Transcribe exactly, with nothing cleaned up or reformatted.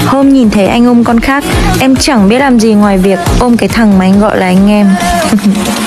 Hôm nhìn thấy anh ôm con khác, em chẳng biết làm gì ngoài việc ôm cái thằng mà anh gọi là anh em.